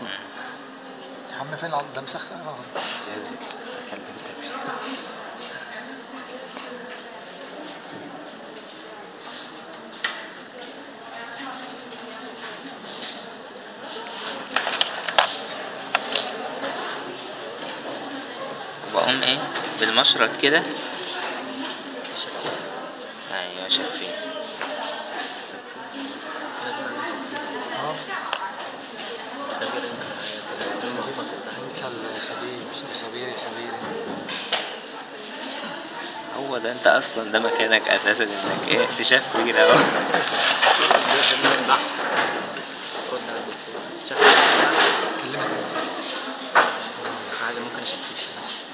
يا عم فين العض ده مسخسخ زيادة خلي انت فيه. وبقوم ايه بالمشرط كده. ايوه شفين. هو ده انت اصلا ده مكانك اساسا انك ايه تشفي كده اهو. حاجة ممكن اشفيك.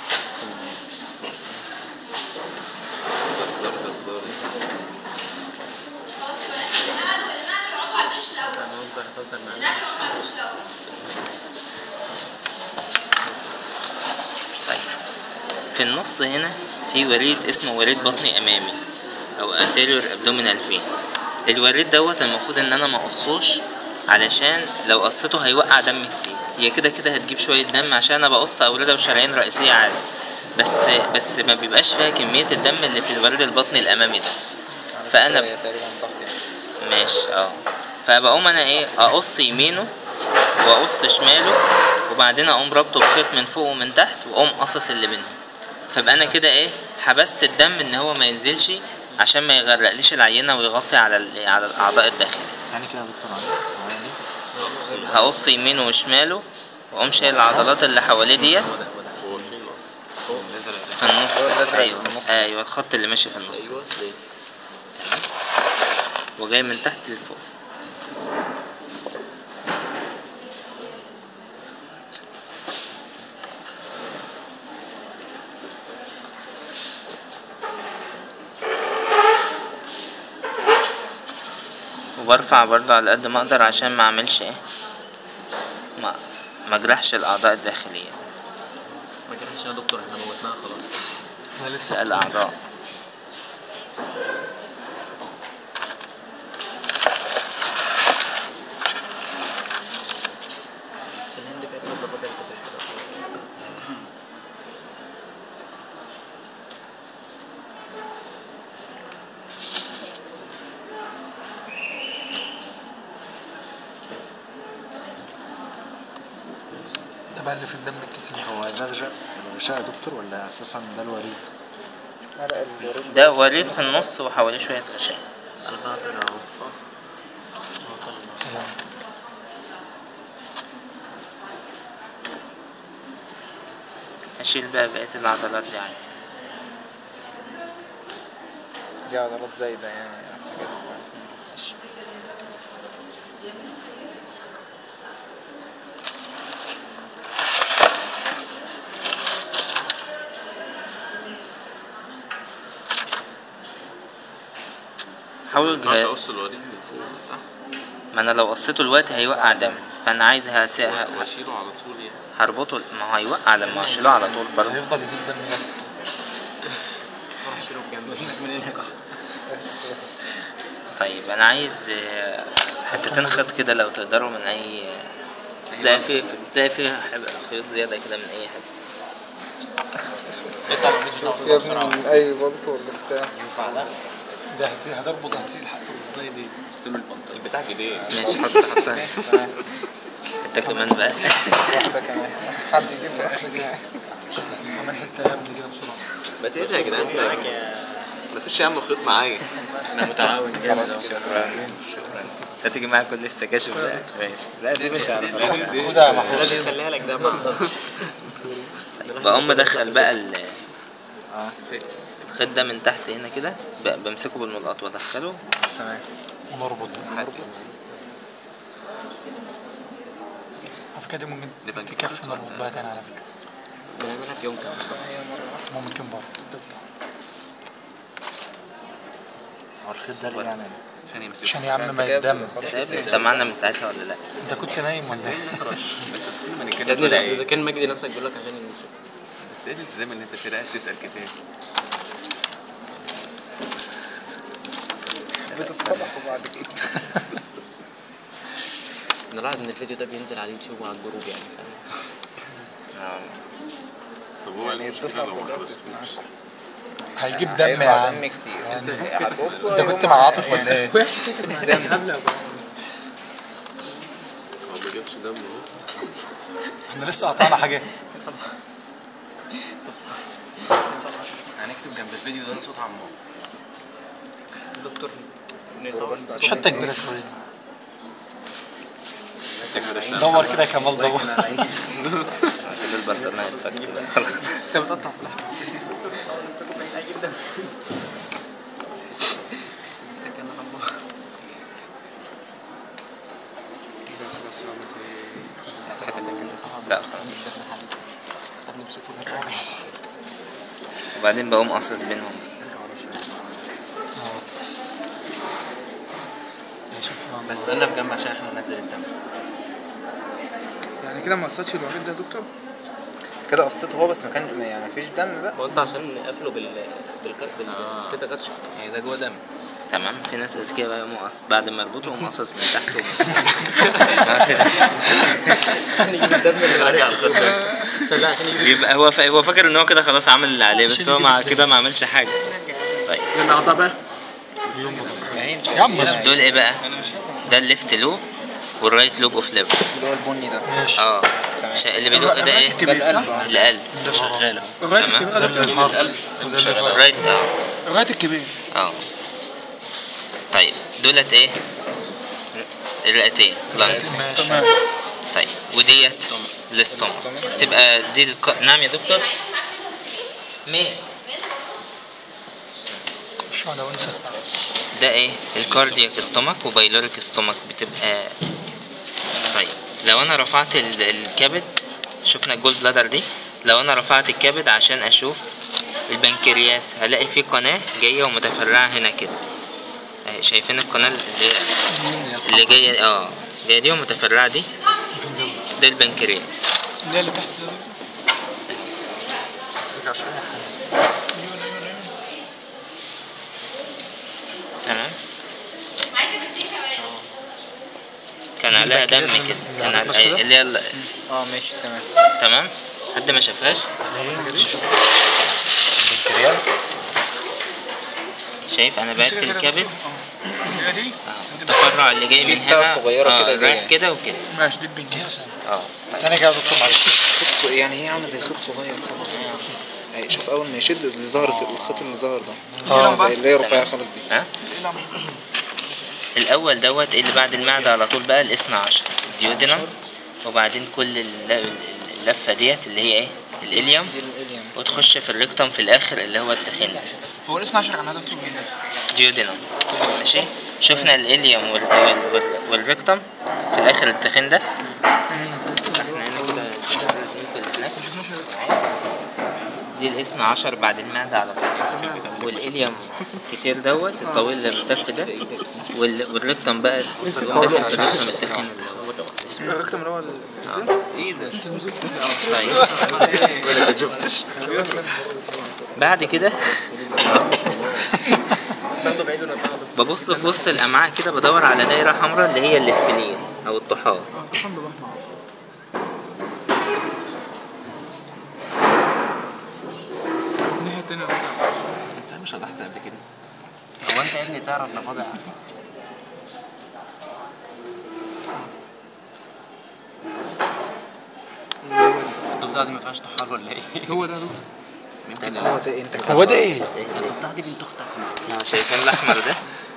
في النص هنا في وريد اسمه وريد بطني امامي او anterior abdominal vein. الوريد دوت المفروض ان انا ما اقصوش علشان لو قصته هيوقع دم كتير. هي كده كده هتجيب شويه دم عشان انا بقص اوردة وشرايين رئيسيه عادي، بس ما بيبقاش فيها كميه الدم اللي في الوريد البطني الامامي ده. فانا ماشي فبقوم انا ايه اقص يمينه واقص شماله وبعدين اقوم ربطه بخيط من فوق ومن تحت واقوم قصص اللي بينهم. فبقى انا كده ايه حبست الدم ان هو ما ينزلش عشان ما يغرقليش العينه ويغطي على الاعضاء الداخليه. يعني كده يا دكتور هقص يمينه وشماله واقوم شايل العضلات اللي حواليه ديت في النص. ايوه الخط اللي ماشي في النص وجاي من تحت لفوق. وبرفع برضه على قد ما اقدر عشان ما اعملش ايه ما اجرحش الاعضاء الداخليه. ما جرحش يا دكتور، احنا موتناها خلاص. انا لسه الاعضاء. ده بقى اللي في الدم الكتير. هو ده الغشاء يا دكتور ولا اساسا ده الوريد؟ ده وريد في النص وحواليه شويه غشاء. سلام. هشيل بقى بقيه العضلات دي عادي. دي عضلات زايدة يعني حاجات. ماشي. حاول اقص الوريد من فوق ومن تحت. ما انا لو قصيته دلوقتي هيوقع دم، فانا عايز هشيله على طول يعني. هربطه. ما هو هيوقع لما اشيله على طول برضه. هيفضل يجيب دم يعني. روح اشيله بجنب من هنا. بس طيب انا عايز حتتين خيط كده لو تقدروا من اي تلاقي فيه خيوط زياده كده من اي حته. يا ابني من اي بلط ولا بتاع. ينفع ده؟ ده هتربط لحد البطاية دي. استلم البنطلون البتاع جديد. ماشي حطها انت كمان بقى. واحدة كمان حد يجيب لي اخر دي. كمان حتة يا ابني كده بسرعة. بقيت ايه ده يا جدعان؟ مفيش يا عم خيط معايا. انا متعاون جامد. شكرا. هتيجي معايا كل السكاشف بقى. ماشي. لا دي مش عارف. خدها يا محمود. خليها لك ده بقى. بقوم مدخل بقى الخيط ده من تحت هنا كده، بمسكه بالملقط وادخله. تمام. ونربط على فكرة دي ممكن تكفي نربط بقى تاني على فكرة. بنعملها في يوم كده ممكن برضه. هو الخيط ده اللي يعني عشان يا عم ما يتدم. انت معانا من ساعتها ولا لا؟ انت كنت نايم ولا ايه؟ يا ابني لا، اذا كان مجدي نفسك بيقول لك عشان يمشي. بس ايه الالتزام اللي انت فيه ده؟ تسأل كتير. بتصطلحوا بعد كده. نلاحظ ان الفيديو ده بينزل على اليوتيوب وعلى الجروب يعني طب هو يعني المشكلة الدفعة لو ما كلها خلصتوش؟ هيجيب دم يا هيطلع عم. دم كتير هتقصه انت كنت مع عاطف ولا ايه؟ هو ما جابش دم اهو. احنا لسه قطعنا حاجات. هنكتب جنب الفيديو ده صوت عمار. دكتور مش حتى كبيرة شوية. دور كده يا كمال دور. عشان البرطمان يتفك كده. انت بتقطع في اللحمة. لا وبعدين بقوم قصص بينهم. بس استنى في جنب عشان احنا ننزل الدم. يعني كده ما قصتش الوريد ده يا دكتور؟ كده قصته هو بس ما كان يعني مفيش دم بقى. قلت عشان نقفله كده كاتش يعني ده جوه دم. تمام. في ناس اذكياء بقى يقوموا بعد ما يربطوا يقوموا قصص من تحت عشان يجيب الدم اللي عليه على الخط. عشان يجيب يبقى هو فاكر ان هو كده خلاص عمل اللي عليه، بس هو مع كده ما عملش حاجه. طيب الأعضاء بقى. يا عم دول ايه بقى؟ ده الليفت لوب والرايت لوب اوف ليفر. اللي هو البني ده. ماشي. اللي بيدق ده ايه؟ القلب. ده شغالة. الرايت تمام. الكبير الرايت الرايت الكبير. طيب دولت ايه؟ الرئتين لانجز. تمام. طيب وديت الاستومك. تبقى دي نعم يا دكتور؟ مين؟ مش على ونسى. ده ايه؟ الكاردياك استومك وبايلوريك استومك بتبقى. طيب لو انا رفعت الكبد، شفنا الجول بلادر دي، لو انا رفعت الكبد عشان اشوف البنكرياس هلاقي فيه قناة جاية ومتفرعة هنا كده. اهي شايفين القناة اللي جاية جاية دي ومتفرعة دي، ده البنكرياس. اللي تحت ده. تمام. كان عليها دم كده، كان على اللي هي ماشي تمام. تمام. حد ما شافهاش؟ شايف انا بعت الكبد دي التفرع اللي جاي من في بتاع هنا صغيرة كده رايح جاية. كده وكده. ماشي دي البنكرياس. تاني كده يا دكتور معلش. يعني هي عامله زي خيط صغير خالص. يعني شوف اول ما يشد اللي ظهرت الخيط اللي ظهر ده زي اللي هي رفيعه خالص دي. الاول دوت اللي بعد المعده على طول بقى الاثنى عشر الديودينم، وبعدين كل اللفه ديت اللي هي ايه؟ الاليوم، وتخش في الريكتوم في الاخر اللي هو التخين. هو ال 12 عن دكتور مين؟ ديودينم. ماشي. شفنا الاليوم والريكتوم في الاخر التخين ده. دي الاثنى عشر بعد المعدة على طول، والإليوم كتير دوت الطويل اللي بتف ده، والريكتوم بقى الريكتوم التخين الريكتوم اللي هو ايه ده؟ بعد كده ببص في وسط الأمعاء كده، بدور على دايرة حمراء اللي هي الاسبلين أو الطحال. انت مش شرحت قبل كده؟ هو انت يا ابني تعرف نقابع؟ الضفدعة دي ما فيهاش طحال ولا ايه؟ هو ده دكتور. هو ده ايه؟ الضفدعة دي بنت اختك. شايفين الأحمر ده؟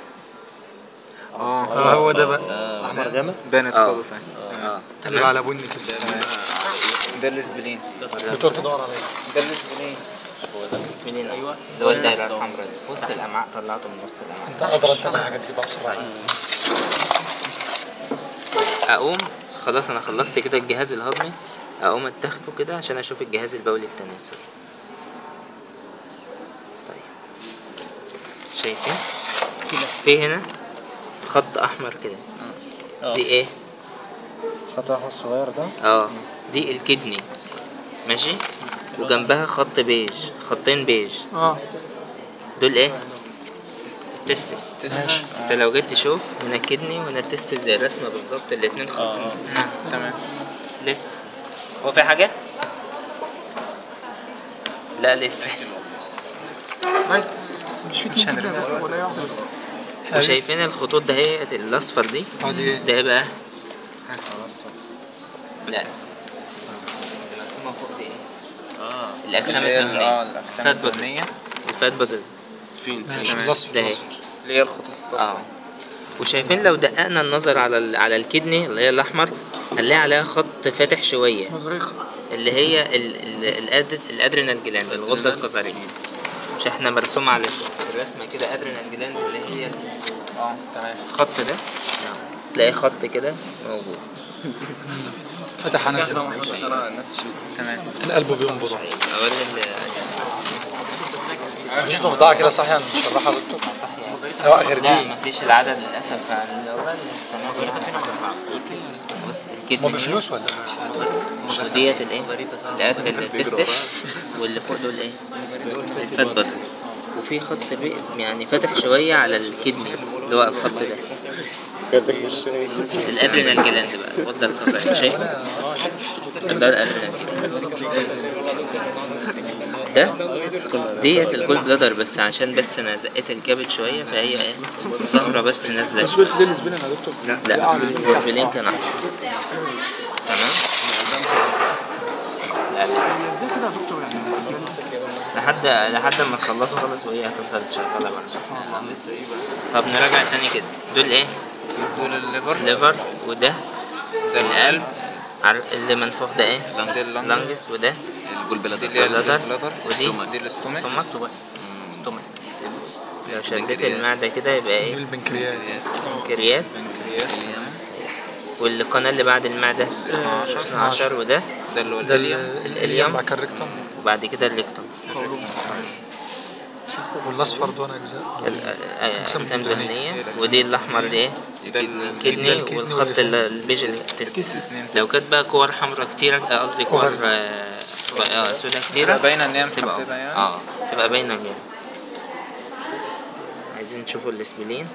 هو ده بقى. احمر غامق؟ بانت خالص اللي على بني كده. ده الاسبلين. دكتور تدور عليه. ده الاسبلين. هو ده الاسبلين. ايوه ده هو الدايرة الحمراء دي وسط الأمعاء، طلعته من وسط الأمعاء. انت قادر انت الحاجات دي بقى بسرعة. اقوم خلاص انا خلصت كده الجهاز الهضمي، اقوم اتاخده كده عشان اشوف الجهاز البولي التناسلي. طيب شايفين في هنا خط احمر كده، دي ايه؟ خط احمر صغير ده. دي الكدني. ماشي. وجنبها خط بيج، خطين بيج. دول ايه؟ تستس. انت لو جيت تشوف هنا الكدني وهنا التستس زي الرسمة بالظبط، الاتنين خط. نعم تمام. لسه هو في حاجة؟ لا لسه. مش هنرميها ولا واحدة بس. وشايفين الخطوط ده هي الاصفر دي؟ دي ايه؟ ده بقى لا الأجسام فوق دي ايه؟ الأجسام الدهنية. الاجسام الدهنيه. الفات بودز فين؟ ماشي ده الاصفر اهي. اللي هي الخطوط وشايفين لو دققنا النظر على الكدني اللي هي الأحمر هنلاقي عليها خط فاتح شوية، اللي هي الأدرينال جلاند، الغدة القذرية. مش احنا مرسوم على الرسمة كده أدرينال جلاند اللي هي تمام. الخط ده، تلاقي خط كده موجود. فتح انا تمام. القلب بينبض. أولا مفيش ضفدعة كده صحيح نشرحها يا دكتور؟ صحيح. لا غير لا دي. مفيش العدد للأسف عن الأول. السنة دي فين ولا صعب؟ بص الكدني ما بفلوس ولا؟ وديت الايه؟ التستس، واللي فوق دول ايه؟ الفات بودز. وفي خط يعني فاتح شوية على الكدني اللي هو الخط ده. الادرينال جلاند بقى، الغدة القذرية. شايف؟ ده الادرينال ده ديت الجول بلادر، بس عشان بس انا زقيت الكبد شوية فهي ايه؟ ظهرة بس نازلة شوية. دي الاسبرين يا دكتور؟ لا الاسبلين كان احمر. تمام؟ لا لسه. ازاي كده يا دكتور يعني؟ لحد ما تخلصوا خالص وهي هتفضل شغالة برضه. طب نراجع تاني كده. دول ايه؟ دول الليفر، وده القلب. اللي منفوخ ده ايه؟ لانجس. وده الجول بلادر. البلادر. ودي دي الاستومك. لو شديت المعدة كده يبقى ايه؟ البنكرياس. بنكرياس. والقناة اللي بعد المعدة 12. وده ده الاليم مع الريكتوم. وبعد كده الريكتوم. والاصفر دول اجزاء أجسام دهنية. ودي الأحمر دي ايه؟ كدني. والخط البيج التستس. لو كانت بقى كور حمراء كتيرة، قصدي كور سودا كتيرة، باينه ان هي تبقى محدده يعني. تبقى باينة جدا. عايزين نشوفوا الاسبلين.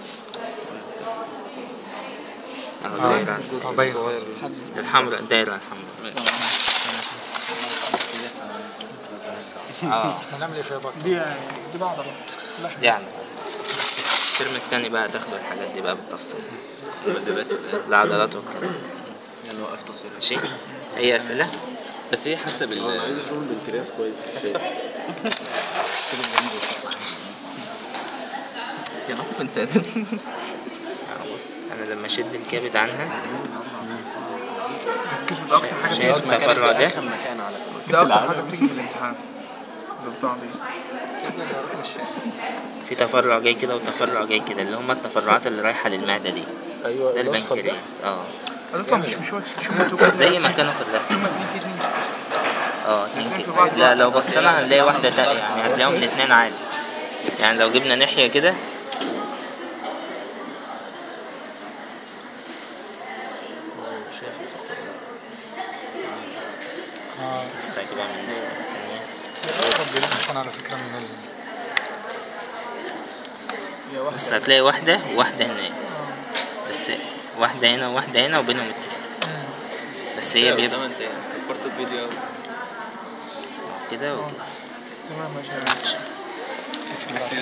دايرة الحمراء، الدايرة الحمراء. هنعمل ايه فيها بقى؟ دي بعض دي يعني الترم التاني بقى تاخدوا الحاجات دي بقى بالتفصيل، العضلات والكلام ده. يعني وقف تصوير. ماشي. أي أسئلة؟ بس هي حاسه بال عايز اشوف البنكرياس كويس. يا عاطف انت بص انا لما اشد الكبد عنها ركزوا اكتر حاجه شايف التفرع ده؟ ده اكتر حاجه بتيجي في الامتحان الضفدعه دي. في تفرع جاي كده وتفرع جاي كده، اللي هما التفرعات اللي رايحه للمعده دي. ايوه ده البنكرياس. ده مش زي ما كانوا في الرسم. هما اتنين كدني. اتنين كده. لا لو بصينا هنلاقي واحده يعني هتلاقيهم الاتنين عادي. يعني لو جبنا ناحيه كده لسه كده عشان على فكرة من بس هتلاقي واحدة وواحدة هنا، بس واحدة هنا وواحدة هنا وبينهم التستس. بس هي بيبقى كبرت الفيديو كده وكده.